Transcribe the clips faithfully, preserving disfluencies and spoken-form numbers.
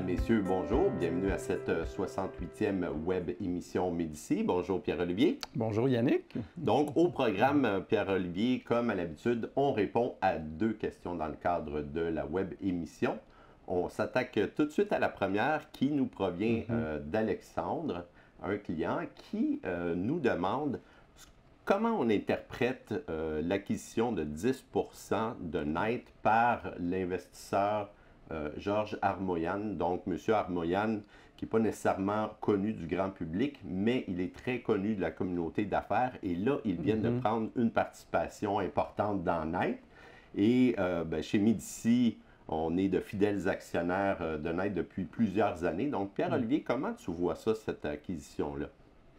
messieurs, bonjour. Bienvenue à cette soixante-huitième web émission Médici. Bonjour Pierre-Olivier. Bonjour Yannick. Donc, au programme Pierre-Olivier, comme à l'habitude, on répond à deux questions dans le cadre de la web émission. On s'attaque tout de suite à la première qui nous provient mm-hmm. euh, d'Alexandre, un client qui euh, nous demande comment on interprète euh, l'acquisition de dix pour cent de Knight par l'investisseur Euh, Georges Armoyan. Donc, M. Armoyan, qui n'est pas nécessairement connu du grand public, mais il est très connu de la communauté d'affaires. Et là, ils viennent mm-hmm. de prendre une participation importante dans Knight. Et euh, ben, chez Médici, on est de fidèles actionnaires euh, de Knight depuis plusieurs années. Donc, Pierre-Olivier, mm-hmm. comment tu vois ça, cette acquisition-là?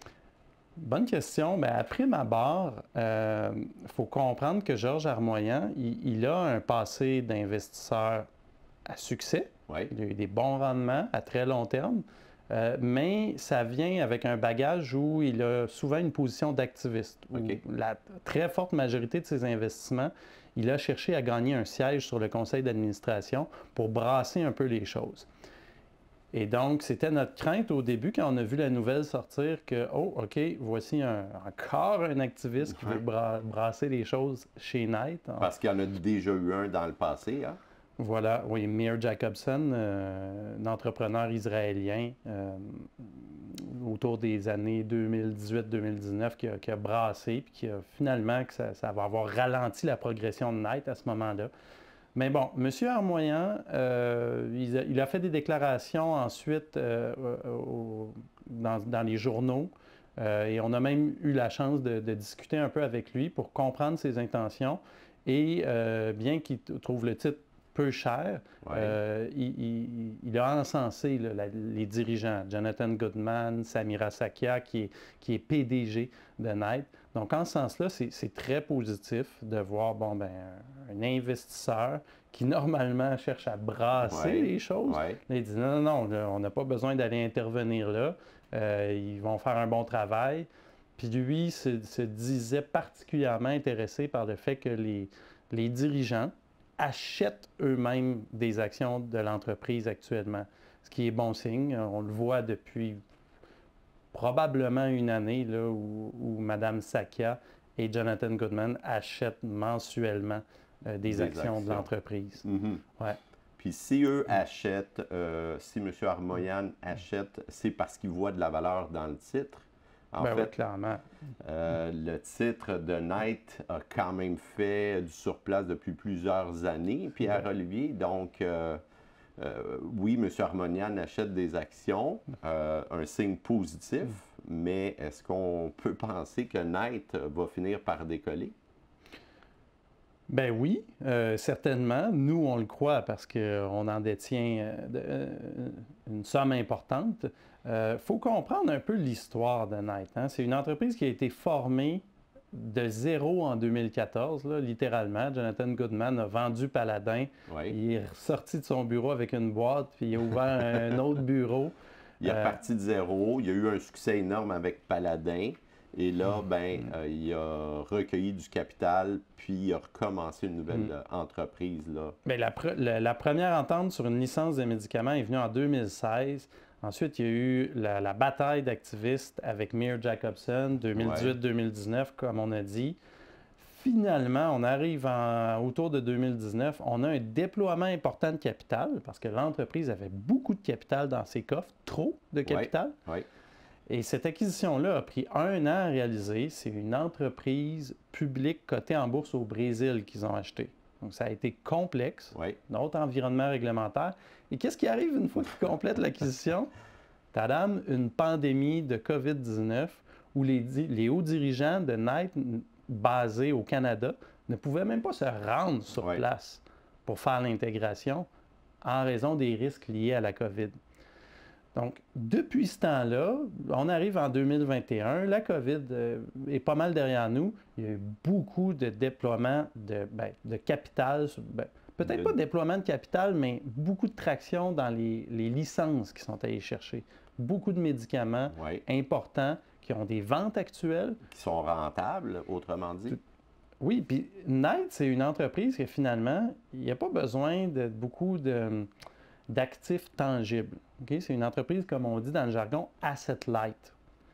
Bonne question. Bien, après ma barre, il euh, faut comprendre que Georges Armoyan, il, il a un passé d'investisseur à succès. Oui. Il a eu des bons rendements à très long terme, euh, mais ça vient avec un bagage où il a souvent une position d'activiste. Okay. La très forte majorité de ses investissements, il a cherché à gagner un siège sur le conseil d'administration pour brasser un peu les choses. Et donc, c'était notre crainte au début quand on a vu la nouvelle sortir que, oh, OK, voici un, encore un activiste qui veut bra brasser les choses chez Knight. Parce qu'il y en a déjà eu un dans le passé, hein? Voilà, oui, Meir Jacobson, euh, un entrepreneur israélien euh, autour des années deux mille dix-huit deux mille dix-neuf qui a, qui a brassé, puis qui a finalement, que ça, ça va avoir ralenti la progression de Knight à ce moment-là. Mais bon, M. Armoyan, euh, il, a, il a fait des déclarations ensuite euh, au, dans, dans les journaux, euh, et on a même eu la chance de, de discuter un peu avec lui pour comprendre ses intentions. Et euh, bien qu'il trouve le titre peu cher, ouais. euh, il, il, il a encensé là, la, les dirigeants, Jonathan Goodman, Samira Sakhia, qui est, qui est P D G de Knight. Donc, en ce sens-là, c'est très positif de voir bon, ben, un, un investisseur qui, normalement, cherche à brasser ouais. les choses. Ouais. Là, il dit non, non, non, on n'a pas besoin d'aller intervenir là. Euh, ils vont faire un bon travail. Puis lui se, se disait particulièrement intéressé par le fait que les, les dirigeants achètent eux-mêmes des actions de l'entreprise actuellement, ce qui est bon signe. On le voit depuis probablement une année là, où, où Mme Sakhia et Jonathan Goodman achètent mensuellement euh, des, des actions, actions de l'entreprise. Mm-hmm. Ouais. Puis si eux achètent, euh, si M. Armoyan achète, c'est parce qu'il voit de la valeur dans le titre. En ben fait, oui, clairement. Euh, le titre de Knight a quand même fait du surplace depuis plusieurs années, Pierre-Olivier. Donc, euh, euh, oui, M. Armoyan achète des actions, euh, un signe positif, mais est-ce qu'on peut penser que Knight va finir par décoller? Ben oui, euh, certainement. Nous, on le croit parce qu'on en détient euh, de, euh, une somme importante. Il euh, faut comprendre un peu l'histoire de Knight. Hein? C'est une entreprise qui a été formée de zéro en deux mille quatorze, là, littéralement. Jonathan Goodman a vendu Paladin. Oui. Il est sorti de son bureau avec une boîte, puis il a ouvert un autre bureau. Il est euh, parti de zéro. Il y a eu un succès énorme avec Paladin. Et là, ben, mm. euh, il a recueilli du capital, puis il a recommencé une nouvelle mm. euh, entreprise. Là. Bien, la, pre la, la première entente sur une licence de médicaments est venue en deux mille seize. Ensuite, il y a eu la, la bataille d'activistes avec Meir Jacobson, deux mille dix-huit deux mille dix-neuf, comme on a dit. Finalement, on arrive en, autour de deux mille dix-neuf, on a un déploiement important de capital, parce que l'entreprise avait beaucoup de capital dans ses coffres, trop de capital. Oui. Oui. Et cette acquisition-là a pris un an à réaliser. C'est une entreprise publique cotée en bourse au Brésil qu'ils ont achetée. Donc, ça a été complexe, oui. notre environnement réglementaire. Et qu'est-ce qui arrive une fois qu'ils complètent l'acquisition? Tadam, une pandémie de COVID dix-neuf où les, les hauts dirigeants de Knight, basés au Canada, ne pouvaient même pas se rendre sur oui. place pour faire l'intégration en raison des risques liés à la COVID. Donc, depuis ce temps-là, on arrive en deux mille vingt et un, la COVID euh, est pas mal derrière nous. Il y a eu beaucoup de déploiement de, ben, de capital, ben, peut-être pas de déploiement de capital, mais beaucoup de traction dans les, les licences qui sont allées chercher. Beaucoup de médicaments oui. importants qui ont des ventes actuelles. Qui sont rentables, autrement dit. Oui, puis Knight, c'est une entreprise que finalement, il n'y a pas besoin de beaucoup de... d'actifs tangibles. Okay? C'est une entreprise, comme on dit dans le jargon, asset light.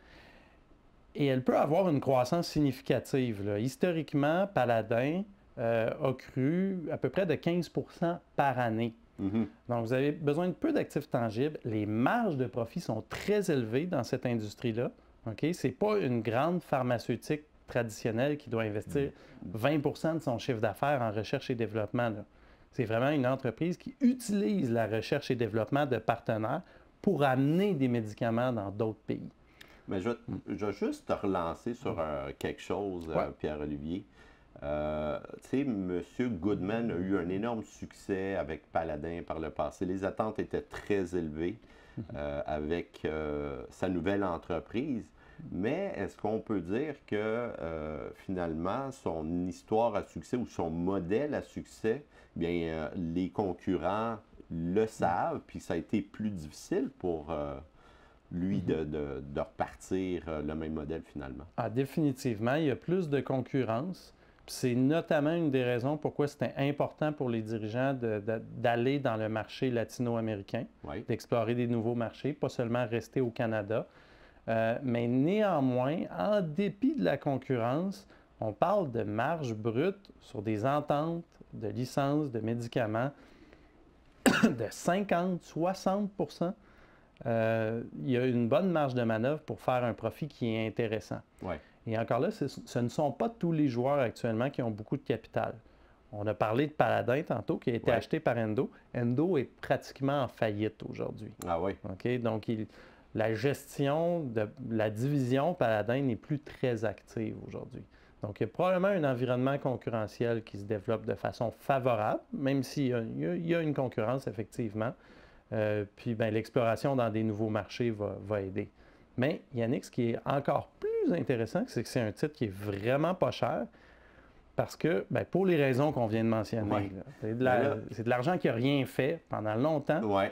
Et elle peut avoir une croissance significative, là. Historiquement, Paladin euh, a cru à peu près de quinze pour cent par année. Mm-hmm. Donc, vous avez besoin de peu d'actifs tangibles. Les marges de profit sont très élevées dans cette industrie-là. Okay? Ce n'est pas une grande pharmaceutique traditionnelle qui doit investir vingt pour cent de son chiffre d'affaires en recherche et développement. C'est vraiment une entreprise qui utilise la recherche et développement de partenaires pour amener des médicaments dans d'autres pays. Mais je, je vais juste te relancer sur euh, quelque chose, Ouais. euh, Pierre-Olivier. Euh, tu sais, M. Goodman a eu un énorme succès avec Paladin par le passé. Les attentes étaient très élevées euh, avec euh, sa nouvelle entreprise. Mais est-ce qu'on peut dire que euh, finalement, son histoire à succès ou son modèle à succès, bien, euh, les concurrents le savent, puis ça a été plus difficile pour euh, lui de, de, de repartir euh, le même modèle finalement? Ah, définitivement, il y a plus de concurrence. C'est notamment une des raisons pourquoi c'était important pour les dirigeants de, de, d'aller dans le marché latino-américain, Oui. d'explorer des nouveaux marchés, pas seulement rester au Canada. Euh, mais néanmoins, en dépit de la concurrence, on parle de marge brute sur des ententes de licences de médicaments de cinquante à soixante pour cent. Euh, il y a une bonne marge de manœuvre pour faire un profit qui est intéressant. Oui. Et encore là, ce, ce ne sont pas tous les joueurs actuellement qui ont beaucoup de capital. On a parlé de Paladin tantôt, qui a été Ouais. acheté par Endo. Endo est pratiquement en faillite aujourd'hui. Ah oui. OK? Donc, il, la gestion de la division Paladin n'est plus très active aujourd'hui. Donc, il y a probablement un environnement concurrentiel qui se développe de façon favorable, même s'il y a, il y a une concurrence, effectivement. Euh, puis, bien, l'exploration dans des nouveaux marchés va, va aider. Mais, Yannick, ce qui est encore plus intéressant, c'est que c'est un titre qui est vraiment pas cher parce que, bien, pour les raisons qu'on vient de mentionner, Ouais. là, c'est, de la, là, c'est de l'argent qui n'a rien fait pendant longtemps. Oui.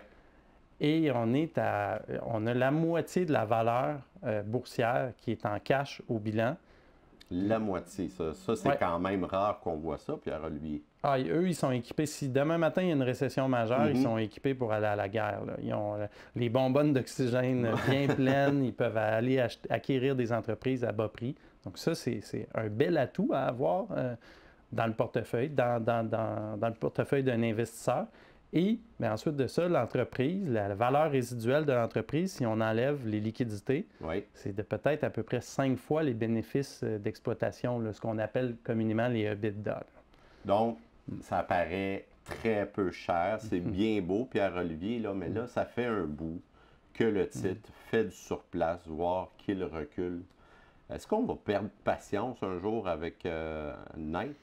Et on, est à, on a la moitié de la valeur euh, boursière qui est en cash au bilan. La moitié, ça. Ça, c'est Ouais. quand même rare qu'on voit ça, Pierre-Olivier. Ah, et eux, ils sont équipés. Si demain matin, il y a une récession majeure, Mm-hmm. ils sont équipés pour aller à la guerre, là. Ils ont euh, les bonbonnes d'oxygène bien pleines. Ils peuvent aller ach- acquérir des entreprises à bas prix. Donc ça, c'est, c'est un bel atout à avoir euh, dans le portefeuille, dans, dans, dans, dans le portefeuille d'un investisseur. Et bien, ensuite de ça, l'entreprise, la valeur résiduelle de l'entreprise, si on enlève les liquidités, Oui. c'est de peut-être à peu près cinq fois les bénéfices euh, d'exploitation, là, ce qu'on appelle communément les EBITDA. là. Donc, ça paraît très peu cher. C'est Mm-hmm. bien beau, Pierre-Olivier, là, mais là, ça fait un bout que le titre fait du surplace, voire qu'il recule. Est-ce qu'on va perdre patience un jour avec euh, Knight?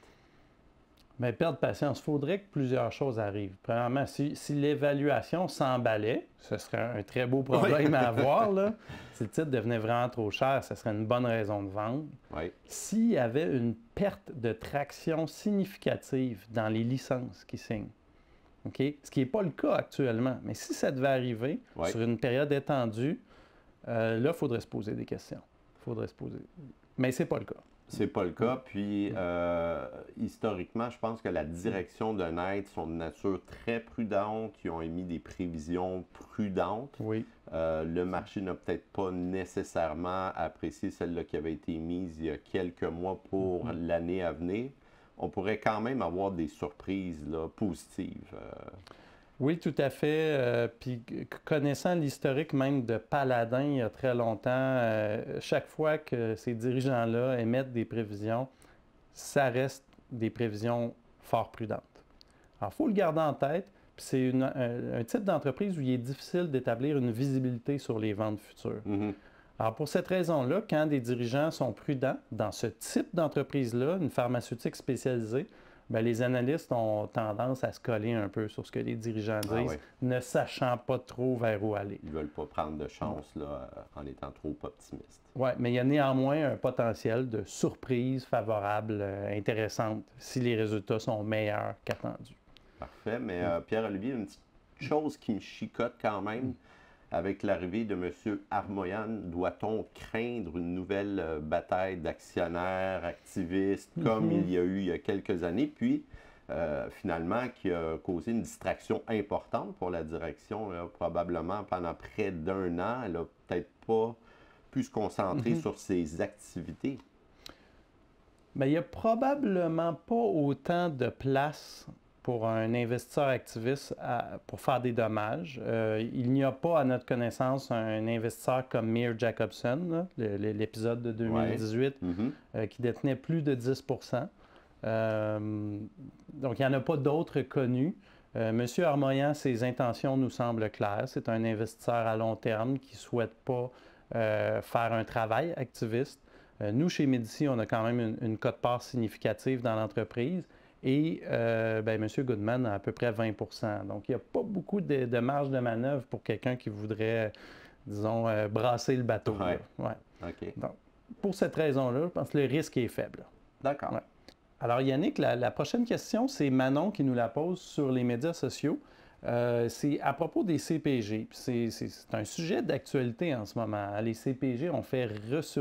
Mais perdre patience, il faudrait que plusieurs choses arrivent. Premièrement, si, si l'évaluation s'emballait, ce serait un très beau problème à avoir, là. Si le titre devenait vraiment trop cher, ce serait une bonne raison de vendre. Oui. S'il y avait une perte de traction significative dans les licences qui signent, OK? Ce qui n'est pas le cas actuellement, mais si ça devait arriver Ouais. sur une période étendue, euh, là, il faudrait se poser des questions. Il faudrait se poser. Mais ce n'est pas le cas. C'est pas le cas. Puis, euh, historiquement, je pense que la direction de Knight sont de nature très prudente. Ils ont émis des prévisions prudentes. Oui. Euh, le marché n'a peut-être pas nécessairement apprécié celle-là qui avait été mise il y a quelques mois pour Mm-hmm. l'année à venir. On pourrait quand même avoir des surprises là, positives. Euh, Oui, tout à fait. Euh, puis c- connaissant l'historique même de Paladin il y a très longtemps, euh, chaque fois que ces dirigeants-là émettent des prévisions, ça reste des prévisions fort prudentes. Alors, il faut le garder en tête. Puis c'est une- un, un type d'entreprise où il est difficile d'établir une visibilité sur les ventes futures. mhm. Alors, pour cette raison-là, quand des dirigeants sont prudents dans ce type d'entreprise-là, une pharmaceutique spécialisée, bien, les analystes ont tendance à se coller un peu sur ce que les dirigeants disent, Ah ouais. ne sachant pas trop vers où aller. Ils ne veulent pas prendre de chance là, euh, en étant trop optimistes. Oui, mais il y a néanmoins un potentiel de surprise favorable, euh, intéressante, si les résultats sont meilleurs qu'attendus. Parfait. Mais euh, Pierre-Olivier, une petite chose qui me chicote quand même, avec l'arrivée de M. Armoyan, doit-on craindre une nouvelle euh, bataille d'actionnaires, activistes, comme Mhm. il y a eu il y a quelques années? Puis, euh, finalement, qui a causé une distraction importante pour la direction. Là, probablement pendant près d'un an, elle n'a peut-être pas pu se concentrer mm-hmm. sur ses activités. Bien, il n'y a probablement pas autant de place pour un investisseur activiste à, pour faire des dommages. Euh, il n'y a pas, à notre connaissance, un investisseur comme Mir Jacobson, l'épisode de deux mille dix-huit, ouais. mm-hmm. euh, qui détenait plus de dix pour cent. Euh, donc, il n'y en a pas d'autres connus. Euh, Monsieur Armoyan, ses intentions nous semblent claires. C'est un investisseur à long terme qui ne souhaite pas euh, faire un travail activiste. Euh, nous, chez Médici, on a quand même une, une quote-part significative dans l'entreprise. Et euh, ben, M. Goodman a à peu près vingt pour cent. Donc, il n'y a pas beaucoup de, de marge de manœuvre pour quelqu'un qui voudrait, disons, euh, brasser le bateau. Oui. Ouais. OK. Donc, pour cette raison-là, je pense que le risque est faible. D'accord. Ouais. Alors, Yannick, la, la prochaine question, c'est Manon qui nous la pose sur les médias sociaux. Euh, c'est à propos des C P G. C'est, c'est, c'est un sujet d'actualité en ce moment. Les C P G ont fait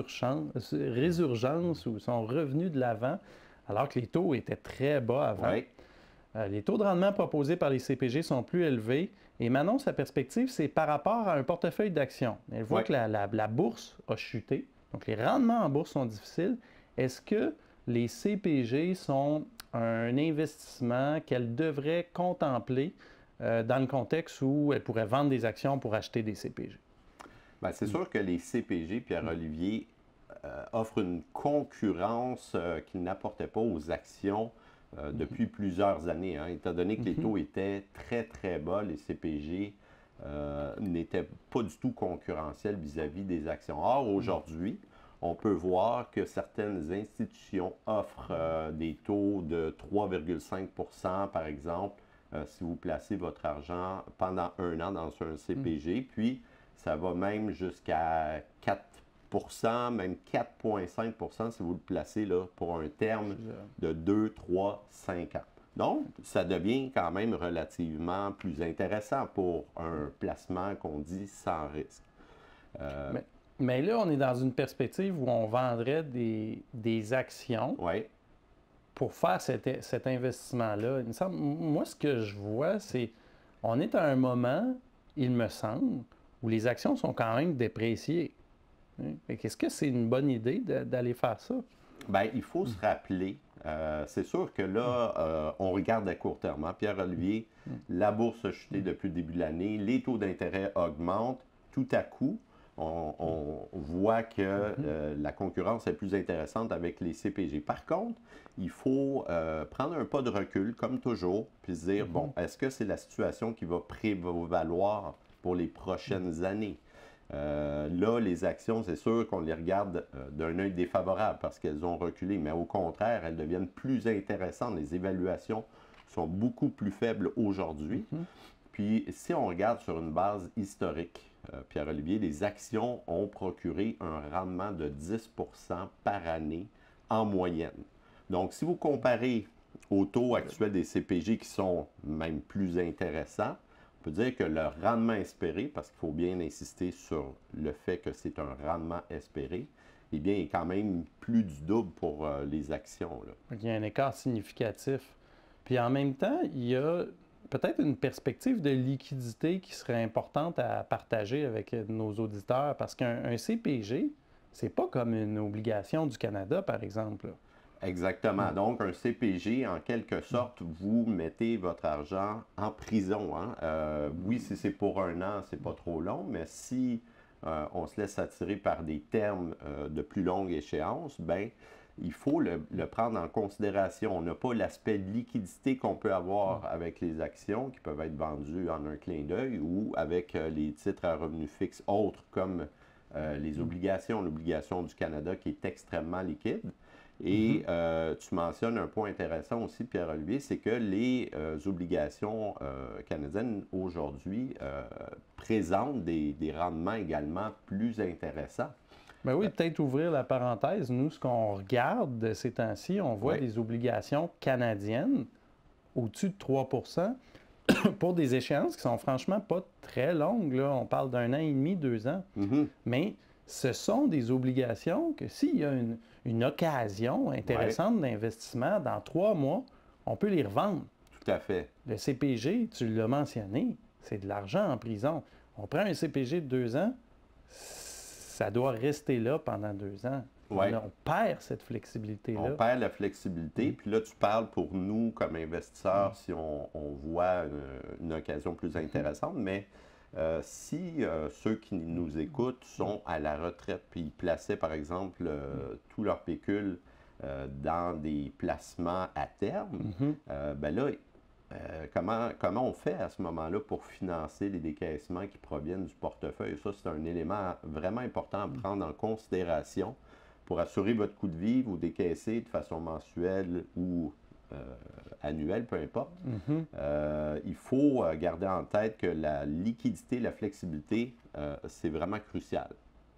résurgence ou sont revenus de l'avant, alors que les taux étaient très bas avant. Oui. Euh, les taux de rendement proposés par les C P G sont plus élevés. Et Manon, sa perspective, c'est par rapport à un portefeuille d'actions. Elle voit oui. que la, la, la bourse a chuté. Donc, les rendements en bourse sont difficiles. Est-ce que les C P G sont un investissement qu'elle devrait contempler euh, dans le contexte où elle pourrait vendre des actions pour acheter des C P G? Bien, c'est mmh. sûr que les C P G, Pierre-Olivier, Euh, offre une concurrence euh, qu'il n'apportait pas aux actions euh, depuis mm-hmm. plusieurs années. Hein. Étant donné que mm-hmm. les taux étaient très, très bas, les C P G euh, n'étaient pas du tout concurrentiels vis-à-vis des actions. Or, aujourd'hui, on peut voir que certaines institutions offrent euh, des taux de trois virgule cinq pour cent, par exemple, euh, si vous placez votre argent pendant un an dans un C P G, mm-hmm. puis ça va même jusqu'à quatre pour cent, même quatre virgule cinq pour cent si vous le placez là, pour un terme de deux, trois, cinq ans. Donc, ça devient quand même relativement plus intéressant pour un placement qu'on dit sans risque. Euh... Mais, mais là, on est dans une perspective où on vendrait des, des actions oui. pour faire cet, cet investissement-là. Il me semble, moi, ce que je vois, c'est on est à un moment, il me semble, où les actions sont quand même dépréciées. Est-ce que c'est une bonne idée de, d'aller faire ça? Bien, il faut se rappeler, euh, c'est sûr que là, euh, on regarde à court terme. Hein? Pierre-Olivier, la bourse a chuté depuis le début de l'année, les taux d'intérêt augmentent. Tout à coup, on, on voit que euh, la concurrence est plus intéressante avec les C P G. Par contre, il faut euh, prendre un pas de recul, comme toujours, puis se dire, bon, est-ce que c'est la situation qui va prévaloir pour les prochaines années? Euh, là, les actions, c'est sûr qu'on les regarde euh, d'un œil défavorable parce qu'elles ont reculé, mais au contraire, elles deviennent plus intéressantes. Les évaluations sont beaucoup plus faibles aujourd'hui. Mm-hmm. Puis, si on regarde sur une base historique, euh, Pierre-Olivier, les actions ont procuré un rendement de dix pour cent par année en moyenne. Donc, si vous comparez au taux actuel des C P G qui sont même plus intéressants, on peut dire que le rendement espéré, parce qu'il faut bien insister sur le fait que c'est un rendement espéré, eh bien, il est quand même plus du double pour euh, les actions. Là. Il y a un écart significatif. Puis en même temps, il y a peut-être une perspective de liquidité qui serait importante à partager avec nos auditeurs, parce qu'un un C P G, c'est pas comme une obligation du Canada, par exemple. Là. Exactement. Donc, un C P G, en quelque sorte, vous mettez votre argent en prison. Hein? Euh, oui, si c'est pour un an, c'est pas trop long, mais si euh, on se laisse attirer par des termes euh, de plus longue échéance, ben, il faut le, le prendre en considération. On n'a pas l'aspect de liquidité qu'on peut avoir avec les actions qui peuvent être vendues en un clin d'œil ou avec euh, les titres à revenus fixes autres comme euh, les obligations, l'obligation du Canada qui est extrêmement liquide. Et mm-hmm. euh, tu mentionnes un point intéressant aussi, Pierre-Olivier, c'est que les euh, obligations euh, canadiennes aujourd'hui euh, présentent des, des rendements également plus intéressants. Ben oui, peut-être ouvrir la parenthèse. Nous, ce qu'on regarde de ces temps-ci, on voit oui. des obligations canadiennes au-dessus de trois pour cent pour des échéances qui sont franchement pas très longues. Là. On parle d'un an et demi, deux ans. Mm-hmm. Mais ce sont des obligations que s'il y a une, une occasion intéressante ouais. d'investissement, dans trois mois, on peut les revendre. Tout à fait. Le C P G, tu l'as mentionné, c'est de l'argent en prison. On prend un C P G de deux ans, ça doit rester là pendant deux ans. Ouais. Là, on perd cette flexibilité-là. On perd la flexibilité. Puis là, tu parles pour nous, comme investisseurs, si on, on voit une, une occasion plus intéressante, mais euh, si euh, ceux qui nous écoutent sont à la retraite, puis ils plaçaient, par exemple, euh, tout leur pécule euh, dans des placements à terme, Mm-hmm. euh, ben là, Euh, comment, comment on fait à ce moment-là pour financer les décaissements qui proviennent du portefeuille? Ça, c'est un élément vraiment important à prendre en considération pour assurer votre coût de vie, vous décaisser de façon mensuelle ou euh, annuelle, peu importe. Mm-hmm. Euh, il faut euh, garder en tête que la liquidité, la flexibilité, euh, c'est vraiment crucial.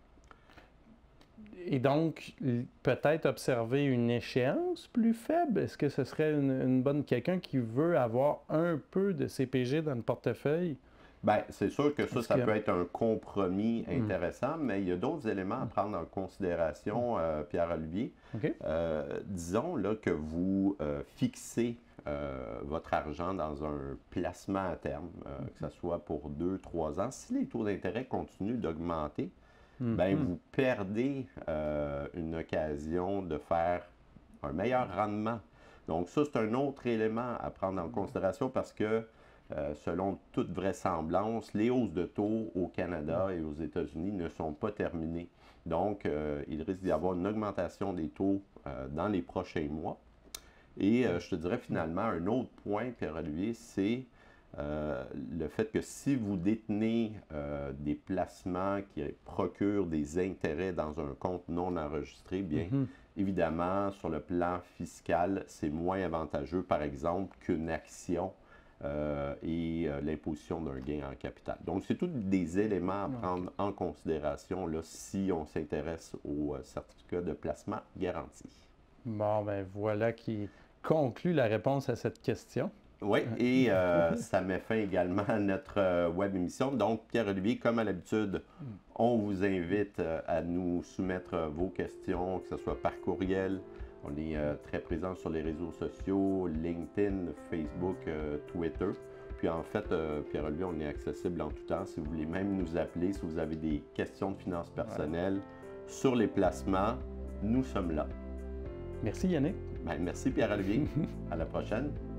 Et donc, peut-être observer une échéance plus faible. Est-ce que ce serait une, une bonne... Quelqu'un qui veut avoir un peu de C P G dans le portefeuille? Bien, c'est sûr que ça, ça que... peut être un compromis intéressant, mm. mais il y a d'autres éléments à prendre en considération, euh, Pierre-Olivier. Okay. Euh, disons là, que vous euh, fixez euh, votre argent dans un placement à terme, euh, mm. que ce soit pour deux, trois ans. Si les taux d'intérêt continuent d'augmenter, mm-hmm. ben, vous perdez euh, une occasion de faire un meilleur rendement. Donc ça, c'est un autre élément à prendre en considération parce que, euh, selon toute vraisemblance, les hausses de taux au Canada et aux États-Unis ne sont pas terminées. Donc, euh, il risque d'y avoir une augmentation des taux euh, dans les prochains mois. Et euh, je te dirais finalement, un autre point, Pierre-Olivier, c'est Euh, le fait que si vous détenez euh, des placements qui procurent des intérêts dans un compte non enregistré, bien mm-hmm. évidemment, sur le plan fiscal, c'est moins avantageux, par exemple, qu'une action euh, et euh, l'imposition d'un gain en capital. Donc, c'est tous des éléments à prendre okay. en considération là, si on s'intéresse au euh, certificat de placement garanti. Bon, ben voilà qui conclut la réponse à cette question. Oui, et euh, ça met fin également à notre euh, web émission. Donc, Pierre-Olivier, comme à l'habitude, on vous invite euh, à nous soumettre euh, vos questions, que ce soit par courriel. On est euh, très présent sur les réseaux sociaux, LinkedIn, Facebook, euh, Twitter. Puis en fait, euh, Pierre-Olivier, on est accessible en tout temps. Si vous voulez même nous appeler, si vous avez des questions de finances personnelles ouais. sur les placements, nous sommes là. Merci Yannick. Ben, merci Pierre-Olivier. À la prochaine.